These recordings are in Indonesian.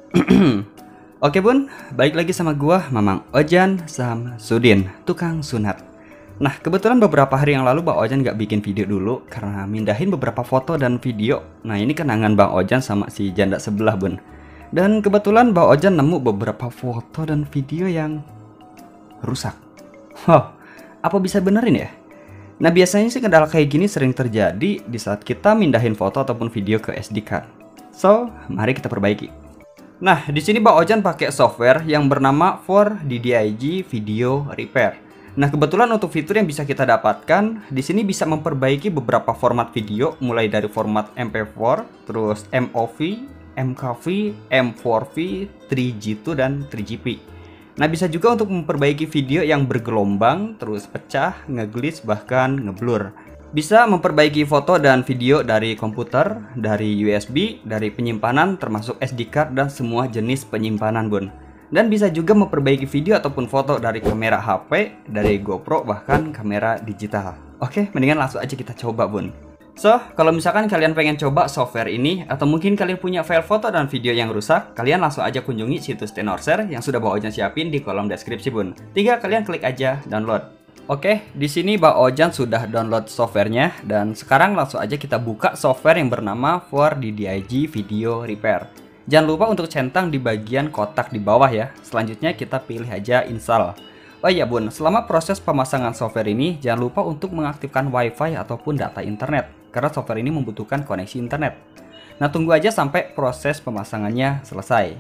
Oke bun, balik lagi sama gua Mamang Ojan Samsudin, tukang sunat. Nah kebetulan beberapa hari yang lalu Bang Ojan nggak bikin video dulu karena mindahin beberapa foto dan video. Nah ini kenangan Bang Ojan sama si janda sebelah bun. Dan kebetulan Bang Ojan nemu beberapa foto dan video yang rusak. Wow, apa bisa benerin ya? Nah biasanya sih kendala kayak gini sering terjadi di saat kita mindahin foto ataupun video ke SD card. So, mari kita perbaiki. Nah, di sini Bang Ojan pakai software yang bernama For DDIG Video Repair. Nah, kebetulan untuk fitur yang bisa kita dapatkan, di sini bisa memperbaiki beberapa format video, mulai dari format MP4, terus MOV, MKV, M4V, 3G2 dan 3GP. Nah, bisa juga untuk memperbaiki video yang bergelombang, terus pecah, ngeglitch, bahkan ngeblur. Bisa memperbaiki foto dan video dari komputer, dari USB, dari penyimpanan termasuk SD card dan semua jenis penyimpanan bun. Dan bisa juga memperbaiki video ataupun foto dari kamera HP, dari GoPro, bahkan kamera digital. Oke, mendingan langsung aja kita coba bun. So, kalau misalkan kalian pengen coba software ini, atau mungkin kalian punya file foto dan video yang rusak, kalian langsung aja kunjungi situs Tenorshare yang sudah Bang Ojan siapin di kolom deskripsi bun. Tinggal kalian klik aja download. Oke, di sini Bang Ojan sudah download softwarenya dan sekarang langsung aja kita buka software yang bernama For DDIG Video Repair. Jangan lupa untuk centang di bagian kotak di bawah ya. Selanjutnya kita pilih aja install. Oh iya bun, selama proses pemasangan software ini jangan lupa untuk mengaktifkan WiFi ataupun data internet karena software ini membutuhkan koneksi internet. Nah, tunggu aja sampai proses pemasangannya selesai.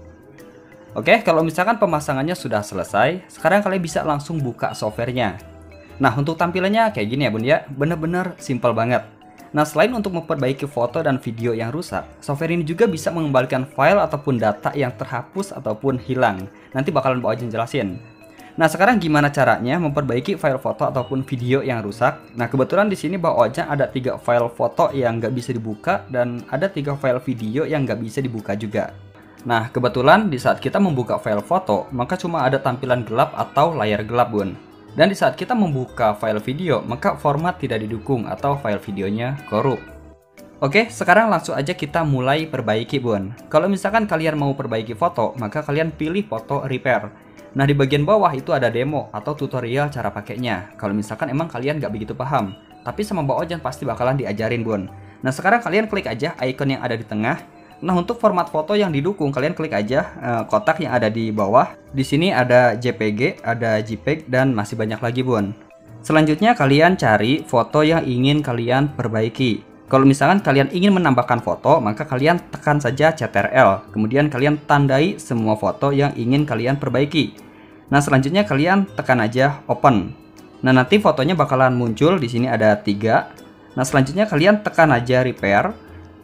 Oke, kalau misalkan pemasangannya sudah selesai, sekarang kalian bisa langsung buka softwarenya. Nah, untuk tampilannya kayak gini ya bun ya, bener-bener simple banget. Nah, selain untuk memperbaiki foto dan video yang rusak, software ini juga bisa mengembalikan file ataupun data yang terhapus ataupun hilang. Nanti bakalan Bang Ojan jelasin. Nah, sekarang gimana caranya memperbaiki file foto ataupun video yang rusak? Nah, kebetulan di sini Bang Ojan ada 3 file foto yang nggak bisa dibuka dan ada 3 file video yang nggak bisa dibuka juga. Nah, kebetulan di saat kita membuka file foto, maka cuma ada tampilan gelap atau layar gelap bun. Dan di saat kita membuka file video, maka format tidak didukung atau file videonya korup. Oke, sekarang langsung aja kita mulai perbaiki bun. Kalau misalkan kalian mau perbaiki foto, maka kalian pilih foto repair. Nah, di bagian bawah itu ada demo atau tutorial cara pakainya. Kalau misalkan emang kalian nggak begitu paham, tapi sama Bang Ojan pasti bakalan diajarin bun. Nah, sekarang kalian klik aja icon yang ada di tengah. Nah, untuk format foto yang didukung, kalian klik aja kotak yang ada di bawah. Di sini ada JPG, ada JPEG, dan masih banyak lagi bun. Selanjutnya kalian cari foto yang ingin kalian perbaiki. Kalau misalkan kalian ingin menambahkan foto, maka kalian tekan saja Ctrl. Kemudian kalian tandai semua foto yang ingin kalian perbaiki. Nah, selanjutnya kalian tekan aja Open. Nah, nanti fotonya bakalan muncul. Di sini ada 3. Nah, selanjutnya kalian tekan aja Repair.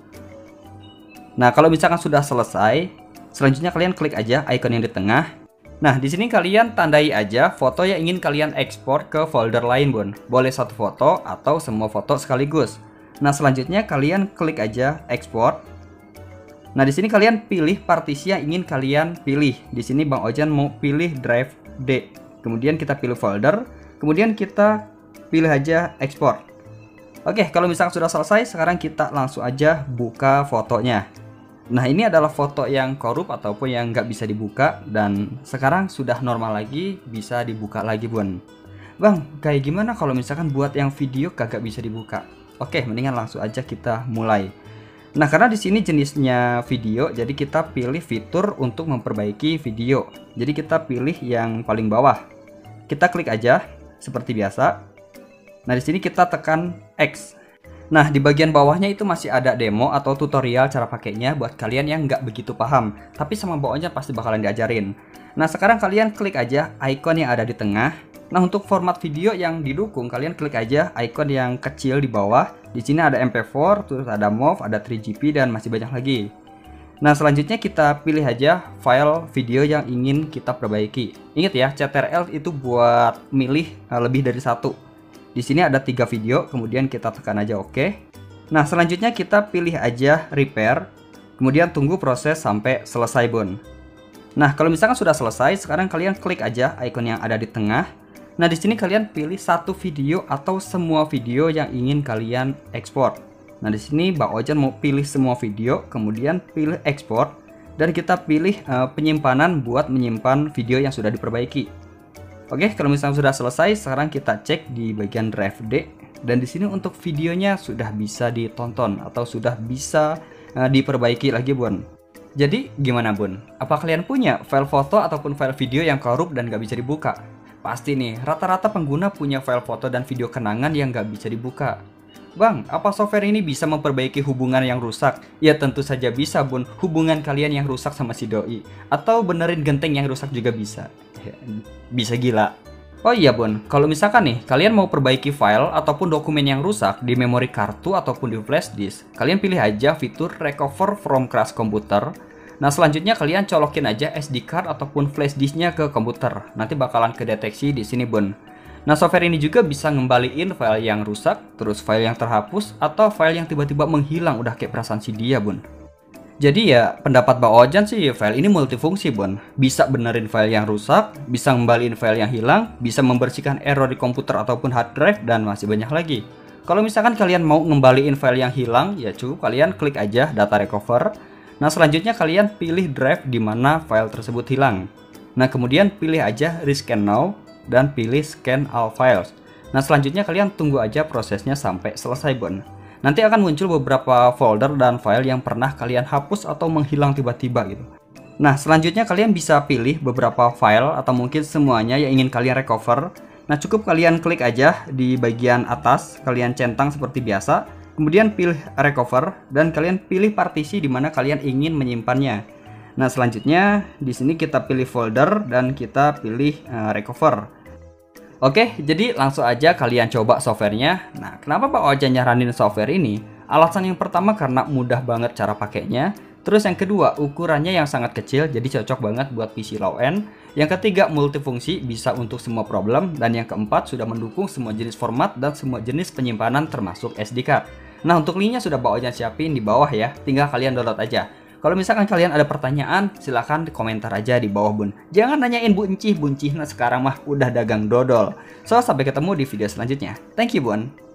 Nah, kalau misalkan sudah selesai, selanjutnya kalian klik aja icon yang di tengah. Nah, di sini kalian tandai aja foto yang ingin kalian ekspor ke folder lain, bun. Boleh satu foto atau semua foto sekaligus. Nah, selanjutnya kalian klik aja ekspor. Nah, di sini kalian pilih partisi yang ingin kalian pilih. Di sini Bang Ojan mau pilih drive D. Kemudian kita pilih folder, kemudian kita pilih aja ekspor. Oke, kalau misalkan sudah selesai, sekarang kita langsung aja buka fotonya. Nah, ini adalah foto yang korup ataupun yang nggak bisa dibuka dan sekarang sudah normal lagi, bisa dibuka lagi bun. Bang, kayak gimana kalau misalkan buat yang video kagak bisa dibuka? Oke, mendingan langsung aja kita mulai. Nah, karena di sini jenisnya video, jadi kita pilih fitur untuk memperbaiki video. Jadi kita pilih yang paling bawah. Kita klik aja seperti biasa. Nah, di sini kita tekan X. Nah, di bagian bawahnya itu masih ada demo atau tutorial cara pakainya buat kalian yang nggak begitu paham. Tapi sama Bang Ojan pasti bakalan diajarin. Nah, sekarang kalian klik aja icon yang ada di tengah. Nah, untuk format video yang didukung, kalian klik aja icon yang kecil di bawah. Di sini ada MP4, terus ada MOV, ada 3GP, dan masih banyak lagi. Nah, selanjutnya kita pilih aja file video yang ingin kita perbaiki. Ingat ya, Ctrl itu buat milih lebih dari satu. Di sini ada 3 video, kemudian kita tekan aja OK. Nah, selanjutnya kita pilih aja repair, kemudian tunggu proses sampai selesai bun. Nah, kalau misalkan sudah selesai, sekarang kalian klik aja icon yang ada di tengah. Nah, di sini kalian pilih satu video atau semua video yang ingin kalian ekspor. Nah, di sini Bang Ojan mau pilih semua video, kemudian pilih ekspor. dan kita pilih penyimpanan buat menyimpan video yang sudah diperbaiki. Oke, kalau misalnya sudah selesai, sekarang kita cek di bagian drive D, dan di sini untuk videonya sudah bisa ditonton atau sudah bisa diperbaiki lagi, Bun. Jadi gimana, Bun? Apa kalian punya file foto ataupun file video yang korup dan gak bisa dibuka? Pasti nih, rata-rata pengguna punya file foto dan video kenangan yang gak bisa dibuka. Bang, apa software ini bisa memperbaiki hubungan yang rusak? Ya tentu saja bisa, Bun. Hubungan kalian yang rusak sama si doi. Atau benerin genteng yang rusak juga bisa. Bisa gila. Oh iya, Bun, kalau misalkan nih kalian mau perbaiki file ataupun dokumen yang rusak di memori kartu ataupun di flash disk, kalian pilih aja fitur Recover from Crash Computer. Nah, selanjutnya kalian colokin aja SD card ataupun flash disknya ke komputer. Nanti bakalan kedeteksi di sini, Bun. Nah, software ini juga bisa ngembaliin file yang rusak, terus file yang terhapus, atau file yang tiba-tiba menghilang udah kayak perasaan si dia, Bun. Jadi ya, pendapat Bang Ojan sih file ini multifungsi, Bun. Bisa benerin file yang rusak, bisa ngembaliin file yang hilang, bisa membersihkan error di komputer ataupun hard drive, dan masih banyak lagi. Kalau misalkan kalian mau ngembaliin file yang hilang, ya cukup kalian klik aja data recover. Nah, selanjutnya kalian pilih drive di mana file tersebut hilang. Nah, kemudian pilih aja rescan now, dan pilih scan all files. Nah, selanjutnya kalian tunggu aja prosesnya sampai selesai, Bun. Nanti akan muncul beberapa folder dan file yang pernah kalian hapus atau menghilang tiba-tiba gitu. Nah, selanjutnya kalian bisa pilih beberapa file atau mungkin semuanya yang ingin kalian recover. Nah, cukup kalian klik aja di bagian atas, kalian centang seperti biasa, kemudian pilih recover dan kalian pilih partisi di mana kalian ingin menyimpannya. Nah, selanjutnya di sini kita pilih folder dan kita pilih recover. Oke, jadi langsung aja kalian coba softwarenya. Nah, kenapa Pak Ojan nyaranin software ini? Alasan yang pertama karena mudah banget cara pakainya. Terus yang kedua, ukurannya yang sangat kecil, jadi cocok banget buat PC low end. Yang ketiga, multifungsi, bisa untuk semua problem. Dan yang keempat, sudah mendukung semua jenis format dan semua jenis penyimpanan termasuk SD card. Nah, untuk linknya sudah Pak Ojan siapin di bawah ya, tinggal kalian download aja. Kalau misalkan kalian ada pertanyaan, silahkan komentar aja di bawah, Bun. Jangan nanyain Buncih, Buncih nah sekarang mah udah dagang dodol. So, sampai ketemu di video selanjutnya. Thank you, Bun.